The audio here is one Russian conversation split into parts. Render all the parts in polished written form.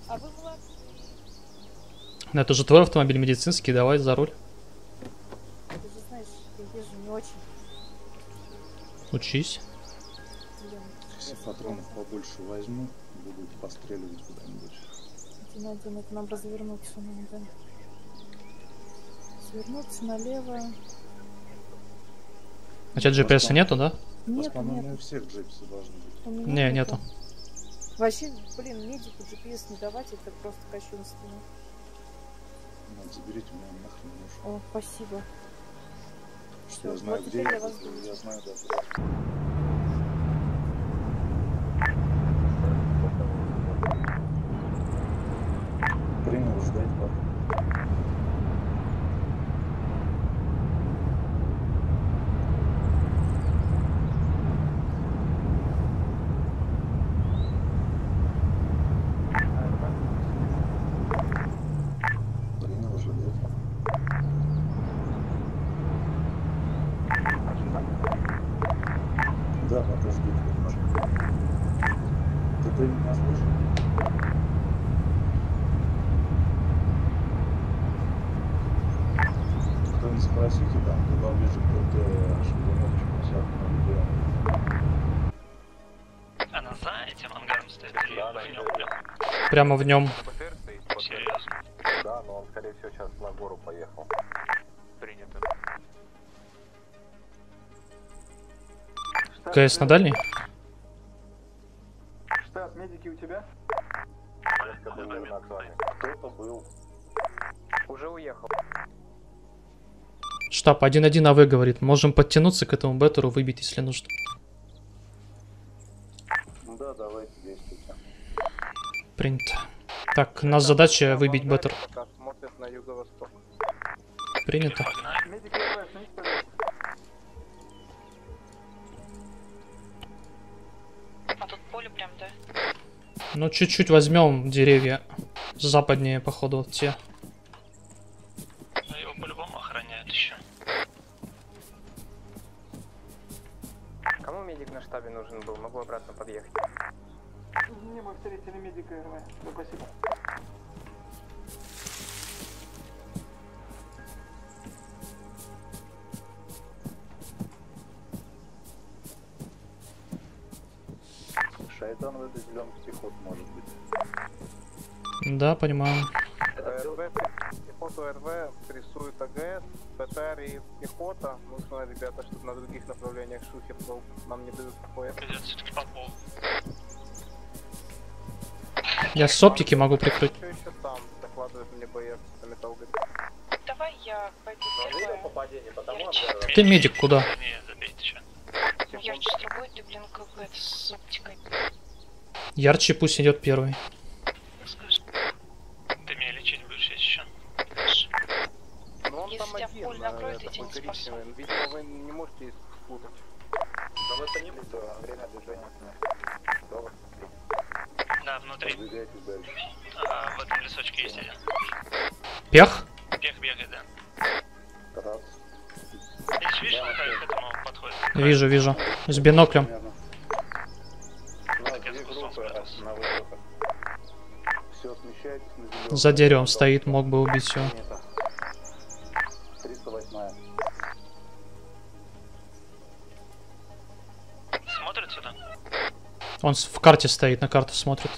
А вы младший. Ну, это же твой автомобиль медицинский, давай за руль. Ты же знаешь, я езжу не очень. Учись. Блин, Если патронов побольше возьму, буду постреливать куда-нибудь. Один, это нам развернуться надо. Свернуться налево. У тебя GPS нету, да? Нет, По-моему, у нет. всех джипсы должны быть. У меня Не, нету. Вообще, блин, медику GPS не давать, это просто кощунственно. Ну, заберите меня нахрен уж. О, спасибо. Что я Всё, знаю, вот где теперь я, я вас я знаю, да. Принял ждать, папа. Принял ждать. Да, пока жду тебя. Ты меня слышишь? Кто-нибудь спросите там, куда ближе к ТТ, чтобы мог А на за этим ангаром стоит или в нем прям? Прямо в нем. Серьезно? Да, но он, скорее всего, сейчас на гору поехал. Принято. КС на дальний? Штат, медики у тебя? Несколько был на актуальный. Кто-то был. Уже уехал. Штаб 1-1 АВ говорит. Можем подтянуться к этому беттеру, выбить, если нужно. Да, давайте действуйте. Принято. Так, у нас задача выбить беттер. Пока смотрят на юго-восток. Принято. Погнали. Медики, остановись, пожалуйста. А тут поле прям, да? Ну, чуть-чуть возьмем деревья. Западнее, походу, вот те. Но его по-любому охраняют еще. Кому медик на штабе нужен был? Могу обратно подъехать. Не, мы встретили медика РВ. Спасибо. Шайтан в этой зеленке пехот может быть. Да, понимаю. РВ, пехоту РВ прессует АГС, ПТР и пехота. Нужно, ребята, чтобы на других направлениях шухер был. Нам не дают покоя. Придется все-таки по полу. Я с оптики могу прикрыть. Все еще там, докладывает мне боец, металл говорит. Давай я пойду первая. попадение, Ты медик куда? Не, забейте еще. Я же с другой, ты, блин, как это, с оптикой. Ярче пусть идет первый. Скажи. Ты меня лечить будешь еще. Ну он Если там тебя один, поле накроет, я тебя такой не спасу. коричневый. Видимо, вы не можете их спутать. Но это не будет время движения. Да, внутри. Двигайтесь дальше. В этом лесочке есть один. Пех? Бег бегает, да. Раз. Видишь, видишь, он к этому подходит. Вижу, вижу. С биноклем. Примерно. Так я за кустом спрятался. На выход. Все, смещайтесь на зеленый. За деревом стоит, мог бы убить его. 308. Смотрит сюда? Он в карте стоит, на карту смотрит.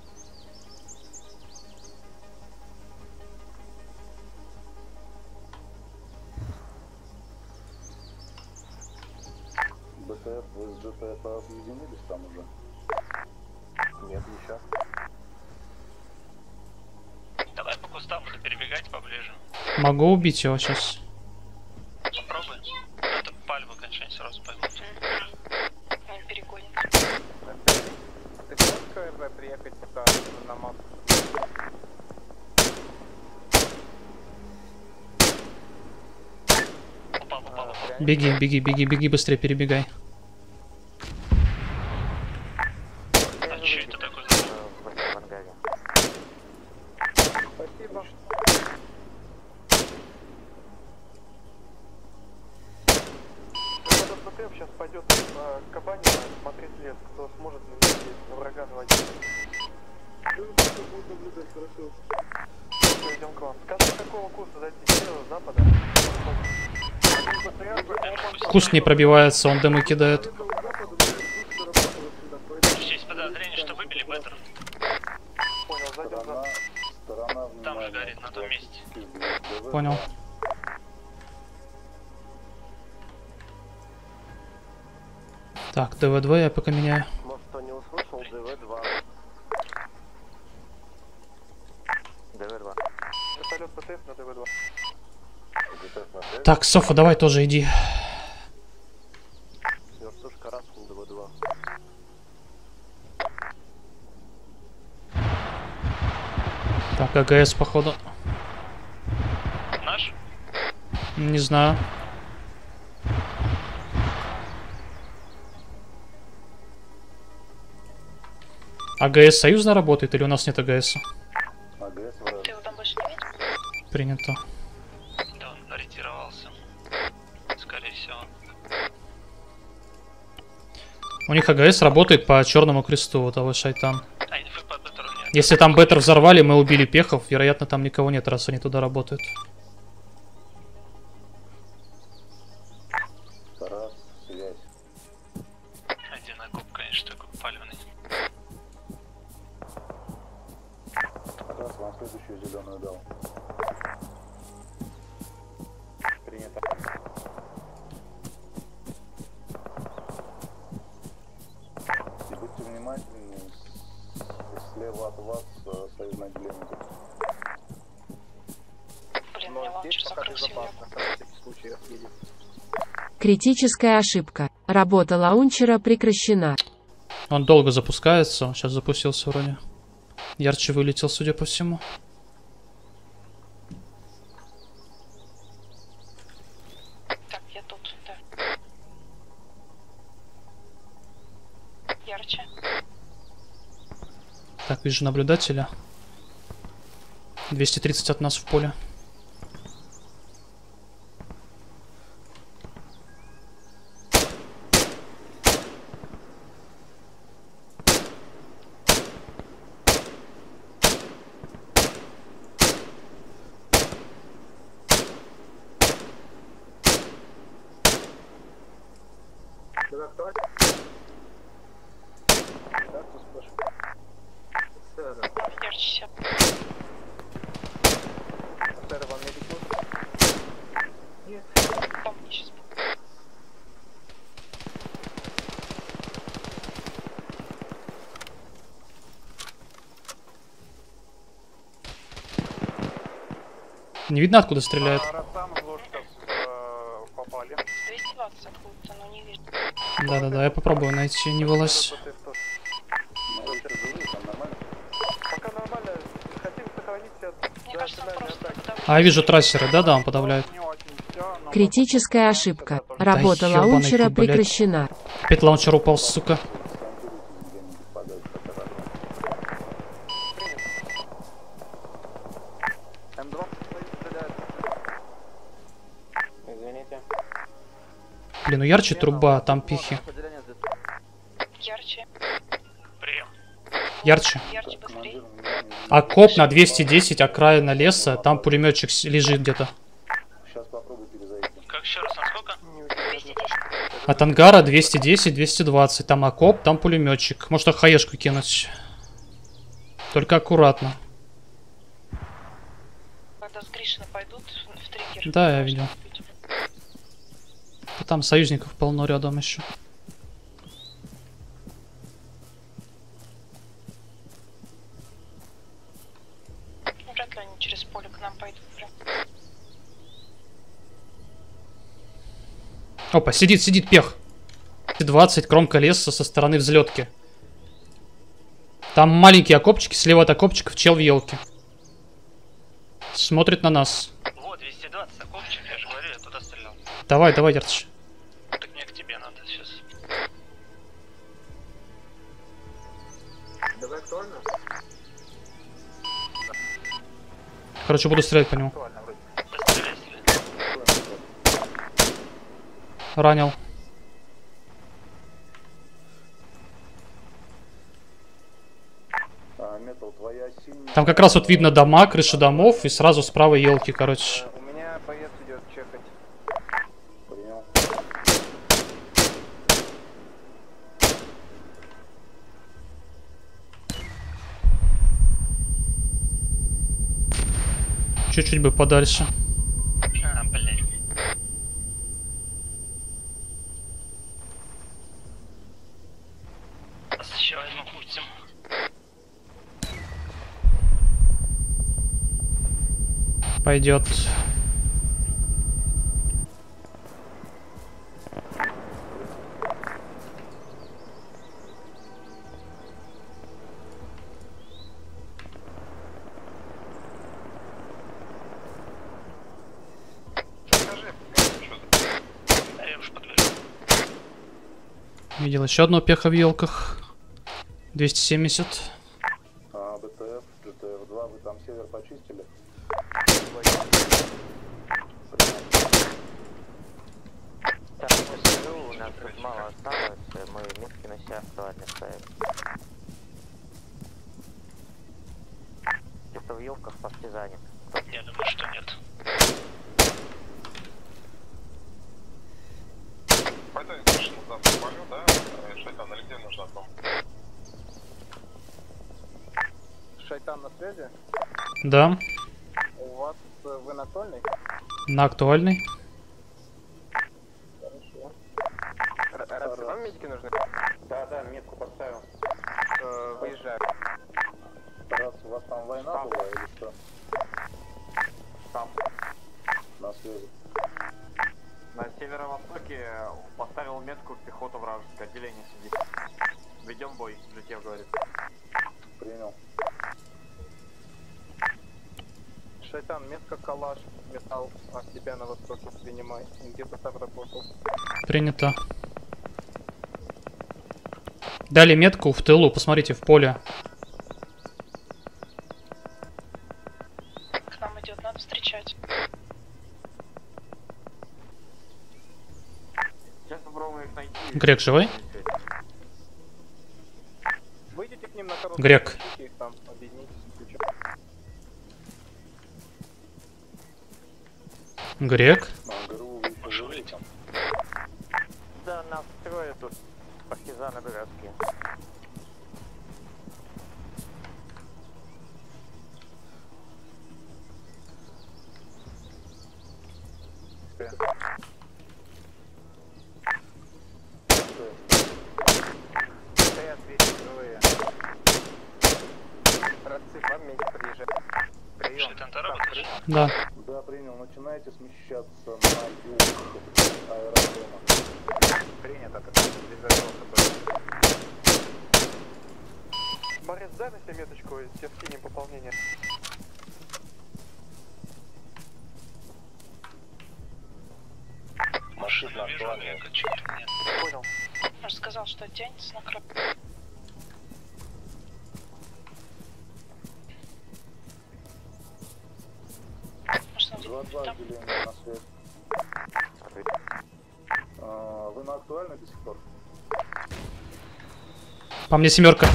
БТФ, вы с ЖТФ объединились там уже? Нет, еще. Давай по кустам буду перебегать поближе. Могу убить его сейчас. Попробуй. Это пальмы, конечно, они сразу поймут. Он перегонит. Ты можешь к РВ приехать пока на массу? Упал, упал, упал. Беги, беги, беги, беги, быстрее перебегай. А че это такое? Спасибо. Этот БТФ сейчас пойдет к кабане смотреть лес, кто сможет на врага наводить. Идем к вам. Скажи, какого курса зайти? Севера, запада? Куст не пробивается, он дымы кидает. Есть подозрение, что выбили беттер. Понял, зайдем за... Там же горит, на том месте. Понял. Так, ДВ-2 я пока меняю. Может, кто не услышал, ДВ-2. ДВ-2. Вертолет ПТС на ДВ-2. Так, Софа, давай тоже иди. Вертушка раз на ДВ-2. Так, АГС, походу. Наш? Не знаю. АГС союзно работает или у нас нет АГС? Ты его там больше не видел? Принято. Да, он ориентировался. Скорее всего. У них АГС работает по Черному кресту, вот того шайтан. А, инфы по беттеру нет. Если там беттер взорвали, мы убили пехов, вероятно, там никого нет, раз они туда работают. Раз, связь. Один окоп, конечно, такой палевный. Раз, вам следующую зеленую дал. Принято. И будьте внимательны, слева от вас союзное отделение. Блин, у меня Но здесь лаунчер пока закрылся. безопасно, на всякий случай отъедем. Критическая ошибка. Работа лаунчера прекращена. Он долго запускается, он сейчас запустился вроде. Ярче вылетел, судя по всему. Так, я тут, да. Ярче. Так, вижу наблюдателя. 230 от нас в поле. Когда кто? Да, кто спрашивает? Сэр, Ярче себя. сэр, вам медик нужен? Нет. Там мне сейчас. Не видно, откуда стреляет. Ротан в ложках попали. 220 откуда-то, но не вижу. Да-да-да, я попробую найти, не вылазь. Пока нормально, хотим сохранить себя. Мне кажется, он просто подавляет. А, я вижу трассеры, да-да, он подавляет. Не очень все, но... Критическая ошибка. Работа ёбаный лаунчера ты, блядь. прекращена. Опять лаунчер упал, сука. М2 стреляет. Извините. Блин, ну ярче труба, там пихи. Ярче. Прием. Ярче. Ярче, быстрее. Окоп на 210, окраина леса, там пулеметчик лежит где-то. Сейчас попробую перезайти. Как еще раз, насколько? 210. От ангара 210, 220, там окоп, там пулеметчик. Может, хаешку кинуть. Только аккуратно. Когда с Гришина пойдут в триггер. Да, я видел. Там союзников полно рядом еще. Ну, вряд ли они через поле к нам пойдут прям. Опа, сидит пех. 20, кромка леса со стороны взлетки. Там маленькие окопчики, слева от окопчиков чел в елке. Смотрит на нас. Вот, 220 окопчик, я же говорю, я туда стрелял. Давай, Ярч. Так мне к тебе надо сейчас. Давай актуально? Короче, буду стрелять по нему. Актуально вроде. Да стреляй, стреляй. Ранил. Метал, твоя синяя. Там как раз вот видно дома, крыши домов, и сразу справа елки, короче. У меня боец идет чекать. Принял. Чуть-чуть бы подальше. А, блядь. Еще одну пустим. Пойдет. Я уж подбегу. Видел еще одно пеха в елках. 270. БТФ, GTF-2, вы там север почистили? Так, я скажу, у нас тут мало осталось, мы метки на себя актуально ставим. Где-то в елках партизанит. Я думаю, что нет. Пойдем, слышно, завтра полю, да? Шайтан, или где нужно там? Шайтан на связи? Да, У вас вы настольный? на актуальный. Хорошо. Раз вам медики нужны? Да, метку поставил. Выезжаю. Раз у вас там война была или что? Там. На связи. На северо-востоке поставил метку пехота вражеское, отделение сидит. Ведем бой, Житев говорит. Принял. Шайтан, метка калаш, металл от тебя на востоке принимай. Где-то там работал. Принято. Дали метку в тылу, посмотрите, в поле. К нам идет, надо встречать. Сейчас попробуем их найти. Грек живой? Выйдите к ним на короткую. Грек. Их там, объединитесь, включим. Грек. ГРУ вы еще живы там? Да, нас трое тут. Партизаны дурацкие. Стоят двери живые. Расцып, вам медик подъезжает. Прием. Шайтан, ты работаешь? Да. Да, принял. Начинайте смещаться на юг аэродрома. Принято, как раз близоруко было. Борис, дай на себе меточку, тебе скинем пополнение. Машина актуальная. Нет. Понял. Он же сказал, что тянется на краб. Может, надо 2-2 там? отделение на связь. Вы на актуальной до сих пор? По мне семерка.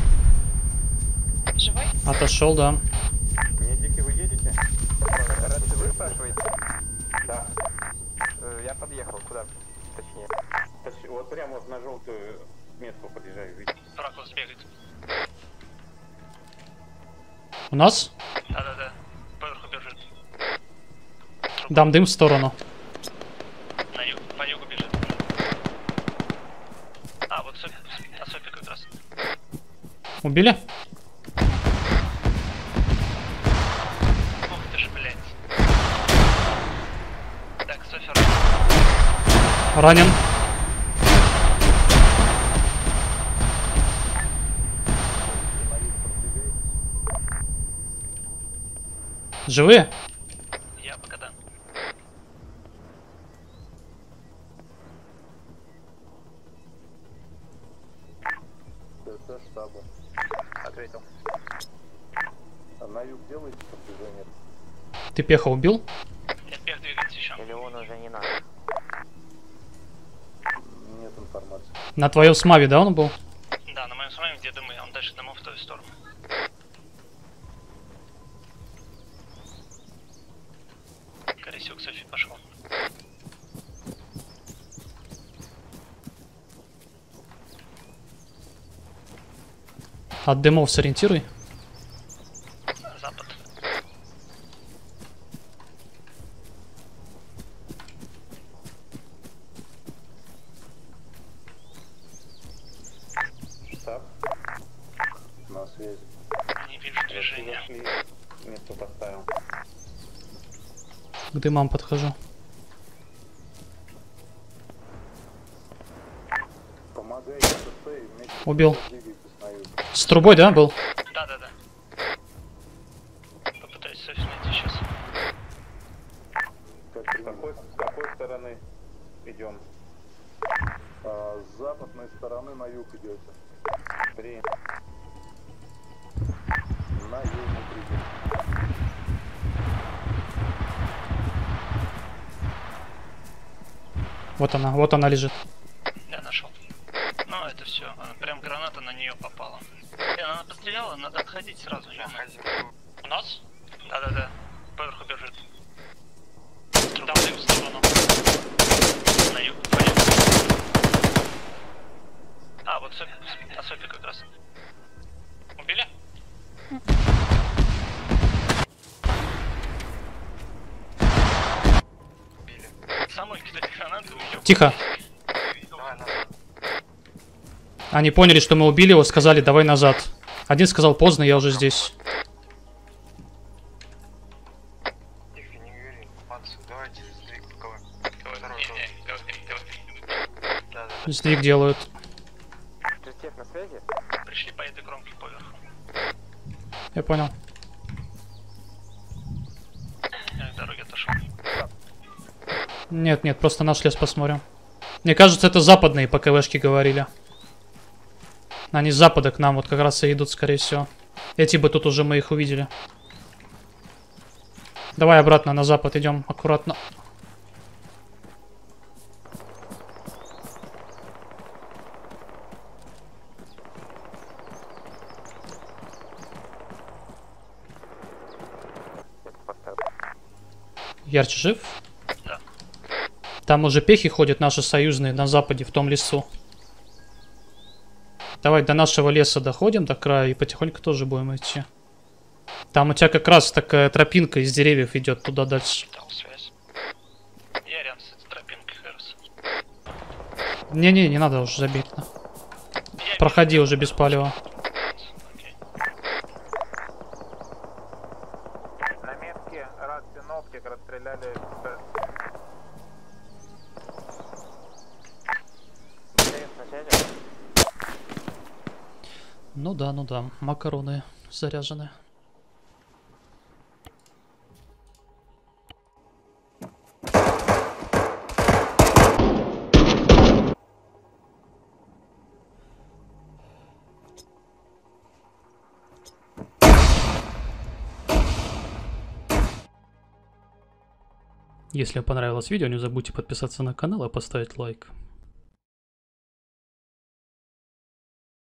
Живой? Отошел, да. Медики, вы едете? Расцып, вы спрашиваете? Да. Я подъехал, куда? Точнее. Вот прямо вот на желтую метку подъезжаю, видите? Ракус бегает. У нас? Да-да-да. Поверху бежит. Дам дым в сторону. На юг, по югу бежит. А, вот Софи как раз. Убили? Ух ты ж, блядь. Так, Софи Ранен. На юг продвигаетесь? Живые? я пока да. ТС штаба. Ответил. А на юг делаете продвижение? Ты пеха убил? Нет, пех двигается еще. Или он уже не надо? Нет информации. На твоем смаве, да, он был? Да, на моем самом где дымы, он дальше дымов в твою сторону. Корисюк, Софи, пошел. От дымов сориентируй. Запад. Штаб. На связи. Не вижу движения. Место поставил. К дымам подхожу. Помогайте СП и вместе Убил. двигайтесь на юг. С трубой, да, был? Да. Попытаюсь Софи найти сейчас. С какой стороны идем? С западной стороны на юг идете. Три. На южный пригород. Вот она лежит. Я нашел. Ну, это все. Прям граната на нее попала. Она постреляла, надо отходить сразу же. У нас? Да. Поверху бежит. Там на юг сторону. На юг. А, вот Софи. А Софи как раз. Убили? Самой кидать гранату. Тихо. Они поняли, что мы убили его, сказали, давай назад. Один сказал, поздно, я уже здесь. Тихо, не говори. Макс, давайте сдвиг рукава. Да. Сдвиг делают. Третьех на связи? Пришли по этой кромке поверху. Я понял. Я к дороге отошел. Нет, просто наш лес посмотрим. Мне кажется, это западные по КВшке говорили. Они с запада к нам вот как раз и идут, скорее всего. Эти бы тут уже мы их увидели. Давай обратно на запад идем, аккуратно. Ярче жив? Да. Там уже пехи ходят наши союзные на западе, в том лесу. Давай до нашего леса доходим до края и потихоньку тоже будем идти. Там у тебя как раз такая тропинка из деревьев идет туда дальше. Дал связь. Я рядом с этой тропинкой, Хэрос. Не надо уже забить. Да. Проходи уже без палева. Окей. На метке рад синоптик расстреляли. Ну да, макароны заряжены. Если вам понравилось видео, не забудьте подписаться на канал и поставить лайк.